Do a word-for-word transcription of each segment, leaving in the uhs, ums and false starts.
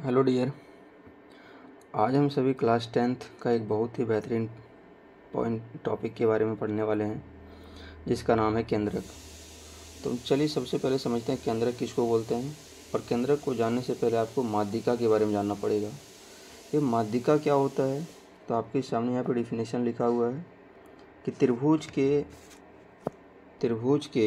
Hello dear. आज हम सभी क्लास टेंथ का एक बहुत ही बेहतरीन पॉइंट टॉपिक के बारे में पढ़ने वाले हैं, जिसका नाम है केंद्रक। तो चलिए सबसे पहले समझते हैं केंद्रक किसको बोलते हैं। और केंद्रक को जानने से पहले आपको माध्यिका के बारे में जानना पड़ेगा। ये माध्यिका क्या होता है, तो आपके सामने यहाँ पर डिफिनेशन लिखा हुआ है कि त्रिभुज के त्रिभुज के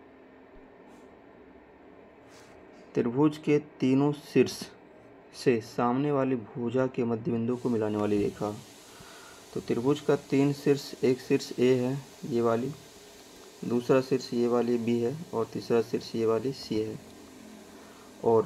त्रिभुज के तीनों शीर्ष से सामने वाली भुजा के मध्य बिंदु को मिलाने वाली रेखा। तो त्रिभुज का तीन शीर्ष, एक शीर्ष ए है ये वाली, दूसरा शीर्ष ये वाली बी है और तीसरा शीर्ष ये वाली सी है। और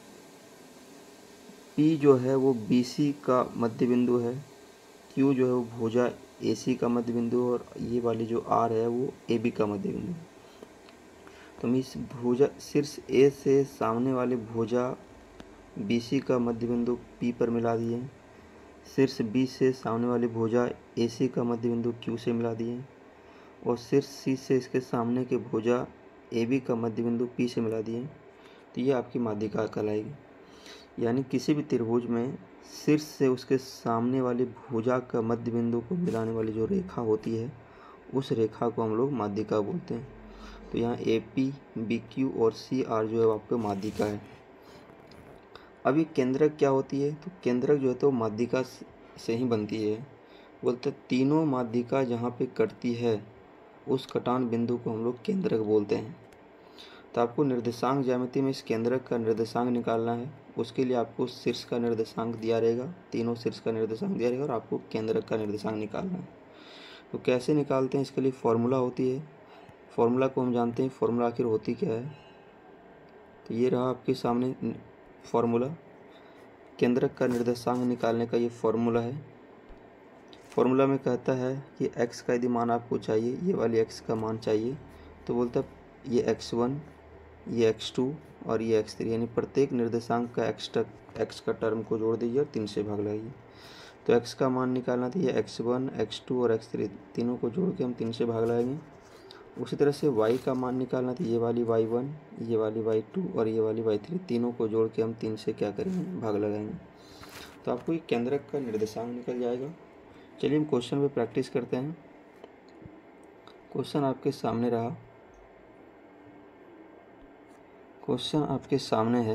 पी जो है वो बी सी का मध्य बिंदु है, क्यू जो है वो भुजा ए सी का मध्य बिंदु और ये वाली जो आर है वो ए बी का मध्य बिंदु। तो हम इस भुजा शीर्ष ए से सामने वाली भुजा बी सी का मध्य बिंदु पी पर मिला दिए, शीर्ष बी से सामने वाली भुजा ए सी का मध्य बिंदु क्यू से मिला दिए और शीर्ष सी से इसके सामने के भुजा ए बी का मध्य बिंदु पी से मिला दिए। तो ये आपकी माध्यिका कहलाएगी। यानी किसी भी त्रिभुज में शीर्ष से उसके सामने वाली भुजा का मध्य बिंदु को मिलाने वाली जो रेखा होती है उस रेखा को हम लोग माध्यिका बोलते हैं। तो यहाँ ए पी, बी क्यू और सी आर जो है आपका माध्यिका है। अभी केंद्रक क्या होती है, तो केंद्रक जो है तो माध्यिका से ही बनती है। बोलते तीनों माध्यिका जहाँ पे कटती है उस कटान बिंदु को हम लोग केंद्रक बोलते हैं। तो आपको निर्देशांक ज्यामिति में इस केंद्रक का निर्देशांक निकालना है। उसके लिए आपको शीर्ष का निर्देशांक दिया रहेगा, तीनों शीर्ष का निर्देशांक दिया रहेगा और आपको केंद्रक का निर्देशांक निकालना है। तो कैसे निकालते हैं, इसके लिए फॉर्मूला होती है। फॉर्मूला को हम जानते हैं, फॉर्मूला आखिर होती क्या है। तो ये रहा आपके सामने फॉर्मूला, केंद्रक का निर्देशांक निकालने का ये फॉर्मूला है। फॉर्मूला में कहता है कि x का यदि मान आपको चाहिए, ये वाली x का मान चाहिए, तो बोलता है ये एक्स वन, ये एक्स टू और ये एक्स थ्री, यानी प्रत्येक निर्देशांक का x तक x का टर्म को जोड़ दीजिए और तीन से भाग लगाइए। तो x का मान निकालना था, ये एक्स वन, एक्स टू और एक्स थ्री तीनों को जोड़ के हम तीन से भाग लगाएंगे। उसी तरह से y का मान निकालना था, ये वाली वाई वन, ये वाली वाई टू और ये वाली वाई थ्री तीनों को जोड़ के हम तीन से क्या करेंगे, भाग लगाएंगे। तो आपको ये केंद्रक का निर्देशांक निकल जाएगा। चलिए हम क्वेश्चन पे प्रैक्टिस करते हैं। क्वेश्चन आपके सामने रहा। क्वेश्चन आपके सामने है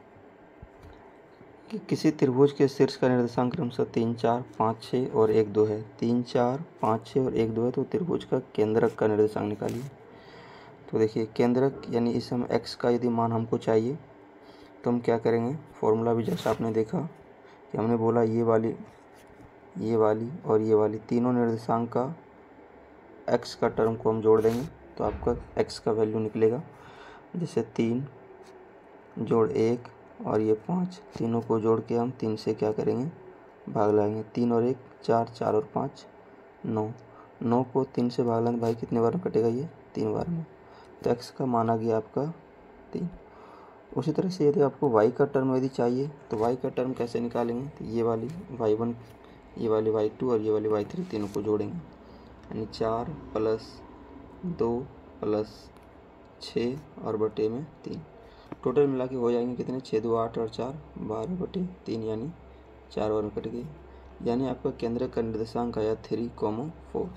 कि किसी त्रिभुज के शीर्ष का निर्देशांक क्रमशः तीन चार पाँच छः और एक दो है। तीन चार पाँच छः और एक दो है, तो त्रिभुज का केंद्रक का निर्देशांक निकालिए। तो देखिए केंद्रक यानी इस समय x का यदि मान हमको चाहिए तो हम क्या करेंगे, फॉर्मूला भी जैसा आपने देखा कि हमने बोला ये वाली ये वाली और ये वाली तीनों निर्देशांक का x का टर्म को हम जोड़ देंगे तो आपका x का वैल्यू निकलेगा। जैसे तीन जोड़ एक और ये पाँच, तीनों को जोड़ के हम तीन से क्या करेंगे, भाग लगाएंगे। तीन और एक चार, चार और पाँच नौ, नौ को तीन से भाग लगाएंगे भाई कितने बार में कटेगा, ये तीन बार में। तो x का मान आ गया आपका तीन। उसी तरह से यदि आपको y का टर्म यदि चाहिए तो y का टर्म कैसे निकालेंगे, तो ये वाली वाई वन, ये वाली वाई टू और ये वाली वाई थ्री तीनों को जोड़ेंगे, यानी चार प्लस दो प्लस छः और बटे में तीन, टोटल मिला के हो जाएंगे कितने, छः दो आठ और चार बारह बटे तीन, यानी चार बार में कट गई। यानी आपका केंद्रक का निर्देशांक आया थ्री कॉमा फोर।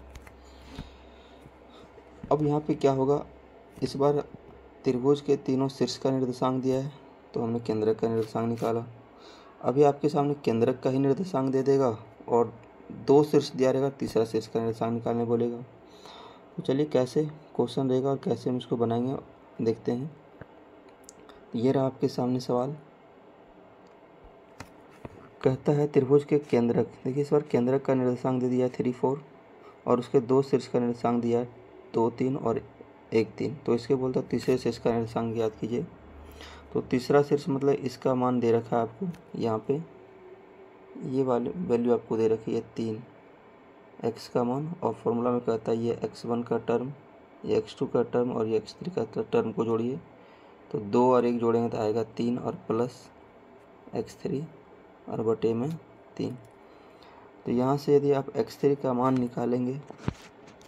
अब यहाँ पे क्या होगा, इस बार त्रिभुज के तीनों शीर्ष का निर्देशांक दिया है तो हमने केंद्रक का निर्देशांक निकाला। अभी आपके सामने केंद्रक का ही निर्देशांक दे देगा और दो शीर्ष दिया रहेगा, तीसरा शीर्ष का निर्देशांक निकालने बोलेगा। तो चलिए कैसे क्वेश्चन रहेगा और कैसे हम इसको बनाएंगे देखते हैं। ये रहा आपके सामने सवाल, कहता है त्रिभुज के केंद्रक, देखिए इस बार केंद्रक का निर्देशांक दे दिया है थ्री फोर और उसके दो शीर्ष का निर्देशांक दिया है दो तीन और एक तीन। तो इसके बोलता तीसरे शीर्ष का निर्देशांक याद कीजिए। तो तीसरा शीर्ष मतलब इसका मान दे रखा है आपको, यहाँ पे ये वाली वैल्यू आपको दे रखी है तीन x का मान, और फॉर्मूला में कहता है ये एक्स वन का टर्म, ये एक्स टू का टर्म और ये एक्स थ्री का टर्म को जोड़िए। तो दो और एक जोड़ेंगे तो आएगा तीन और प्लस एक्स थ्री और बटे में तीन। तो यहाँ से यदि आप एक्स थ्री का मान निकालेंगे,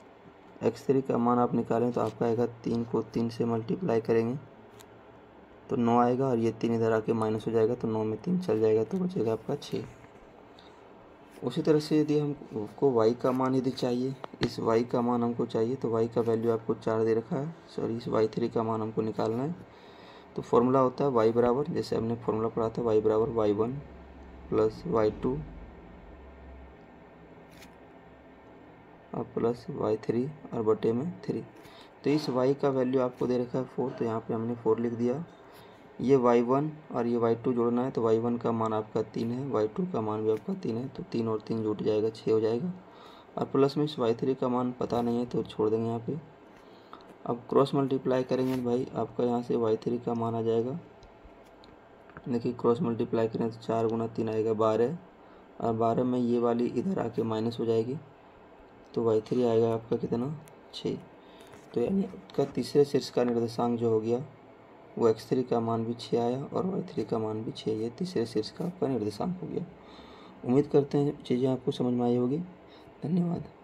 एक्स थ्री का मान आप निकालें तो आपका आएगा तीन को तीन से मल्टीप्लाई करेंगे तो नौ आएगा और ये तीन इधर आके माइनस हो जाएगा, तो नौ में तीन चल जाएगा, तो बचेगा आपका छः। उसी तरह से यदि हमको y का मान यदि चाहिए, इस y का मान हमको चाहिए, तो y का वैल्यू आपको चार दे रखा है, सॉरी इस वाई थ्री का मान हमको निकालना है। तो फॉर्मूला होता है y बराबर, जैसे हमने फॉर्मूला पढ़ा था, y बराबर Y one plus Y two और प्लस वाई थ्री और बटे में थ्री। तो इस y का वैल्यू आपको दे रखा है फोर, तो यहाँ पे हमने फोर लिख दिया। ये वाई वन और ये वाई टू जोड़ना है, तो वाई वन का मान आपका तीन है, वाई टू का मान भी आपका तीन है, तो तीन और तीन जुट जाएगा, छः हो जाएगा। और प्लस में इस वाई थ्री का मान पता नहीं है तो छोड़ देंगे यहाँ पे। अब क्रॉस मल्टीप्लाई करेंगे भाई, आपका यहाँ से वाई थ्री का मान आ जाएगा, देखिए क्रॉस मल्टीप्लाई करें तो चार गुना तीन आएगा बारह, और बारह में ये वाली इधर आके माइनस हो जाएगी, तो वाई थ्री आएगा आपका कितना, छः। तो यानी इसका तीसरे शीर्ष का निर्देशांक जो हो गया वो एक्स थ्री का मान भी छः आया और वाई थ्री का मान भी छः, ये तीसरे शीर्ष का आपका निर्देशांक हो गया। उम्मीद करते हैं चीज़ें आपको समझ में आई होगी। धन्यवाद।